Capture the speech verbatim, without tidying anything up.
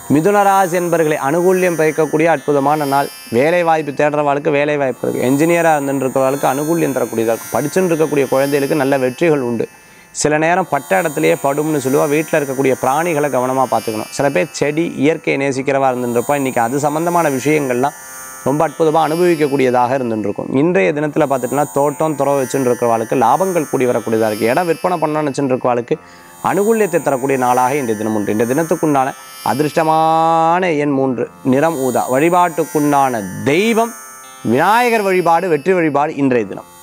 மிதுன ராசி என்பர்களை அனுகூல்யம் பயக்கக்கூடிய அற்புதமான நாள். வேலை வாய்ப்பு தேடுறவாளுக்கு வேலை வாய்ப்பு இருக்குது. என்ஜினியராக இருந்துருக்கிறவர்களுக்கு அனுகூல்யம் தரக்கூடியதாக இருக்கும். படிச்சுன்னு இருக்கக்கூடிய குழந்தைகளுக்கு நல்ல வெற்றிகள் உண்டு. சில நேரம் பட்ட இடத்துலையே படும்னு சொல்லுவாள். வீட்டில் இருக்கக்கூடிய பிராணிகளை கவனமாக பார்த்துக்கணும். சில பேர் செடி இயற்கையை நேசிக்கிறவா இருந்துருப்பா. இன்றைக்கி அது சம்மந்தமான விஷயங்கள்லாம் ரொம்ப அற்புதமாக அனுபவிக்கக்கூடியதாக இருந்துருக்கும். இன்றைய தினத்தில் பார்த்துட்டோம்னா தோட்டம் துறவு வச்சுன்னு இருக்கிறவாளுக்கு லாபங்கள் கூடி வரக்கூடியதாக இருக்குது. இடம் விற்பனை பண்ணணும்னு வச்சுன்னு இருக்கிறவாளுக்கு அனுகூல்யத்தை தரக்கூடிய நாளாக இன்றைய தினம் உண்டு. இந்த தினத்துக்குண்டான அதிர்ஷ்டமான எண் மூன்று, நிறம் ஊதா. வழிபாட்டுக்குண்டான தெய்வம் விநாயகர் வழிபாடு, வெற்றி வழிபாடு இன்றைய தினம்.